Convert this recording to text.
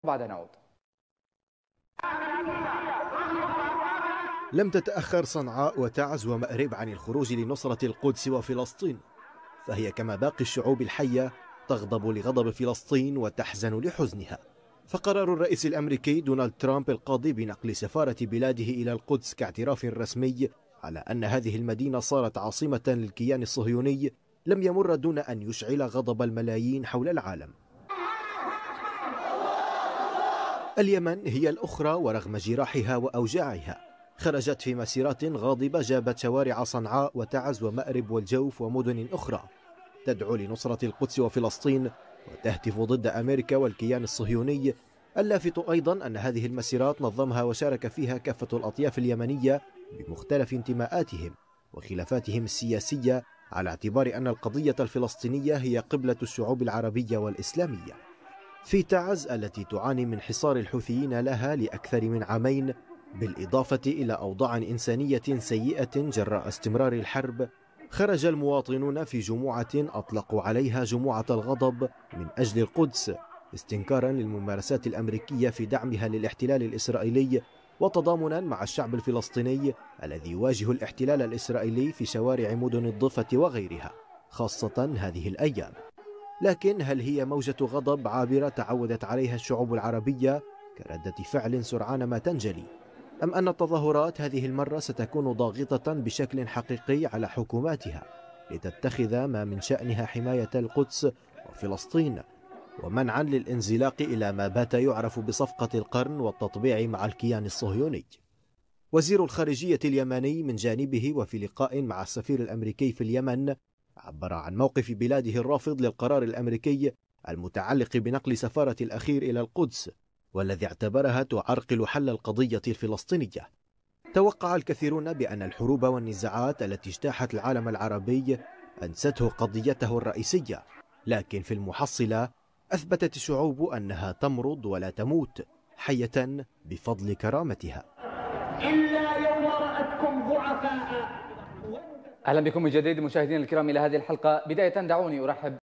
بعد نعود. لم تتأخر صنعاء وتعز ومأرب عن الخروج لنصرة القدس وفلسطين، فهي كما باقي الشعوب الحية تغضب لغضب فلسطين وتحزن لحزنها. فقرار الرئيس الأمريكي دونالد ترامب القاضي بنقل سفارة بلاده إلى القدس كاعتراف رسمي على أن هذه المدينة صارت عاصمة للكيان الصهيوني لم يمر دون أن يشعل غضب الملايين حول العالم. اليمن هي الأخرى، ورغم جراحها وأوجاعها خرجت في مسيرات غاضبة جابت شوارع صنعاء وتعز ومأرب والجوف ومدن أخرى تدعو لنصرة القدس وفلسطين وتهتف ضد أمريكا والكيان الصهيوني. اللافت أيضا أن هذه المسيرات نظمها وشارك فيها كافة الأطياف اليمنية بمختلف انتماءاتهم وخلافاتهم السياسية، على اعتبار أن القضية الفلسطينية هي قبلة الشعوب العربية والإسلامية. في تعز التي تعاني من حصار الحوثيين لها لأكثر من عامين، بالإضافة إلى أوضاع إنسانية سيئة جراء استمرار الحرب، خرج المواطنون في جموعة أطلقوا عليها جموعة الغضب من أجل القدس، استنكارا للممارسات الأمريكية في دعمها للاحتلال الإسرائيلي، وتضامنا مع الشعب الفلسطيني الذي يواجه الاحتلال الإسرائيلي في شوارع مدن الضفة وغيرها، خاصة هذه الأيام. لكن هل هي موجة غضب عابرة تعودت عليها الشعوب العربية كردة فعل سرعان ما تنجلي، أم أن التظاهرات هذه المرة ستكون ضاغطة بشكل حقيقي على حكوماتها لتتخذ ما من شأنها حماية القدس وفلسطين ومنعا للانزلاق إلى ما بات يعرف بصفقة القرن والتطبيع مع الكيان الصهيوني؟ وزير الخارجية اليمني من جانبه وفي لقاء مع السفير الأمريكي في اليمن عبر عن موقف بلاده الرافض للقرار الأمريكي المتعلق بنقل سفارة الأخير إلى القدس، والذي اعتبرها تعرقل حل القضية الفلسطينية. توقع الكثيرون بأن الحروب والنزاعات التي اجتاحت العالم العربي أنسته قضيته الرئيسية، لكن في المحصلة أثبتت الشعوب أنها تمرض ولا تموت، حية بفضل كرامتها. إلا يوم رأتكم ضعفاء. أهلا بكم من جديد مشاهدينا الكرام إلى هذه الحلقة. بداية دعوني أرحب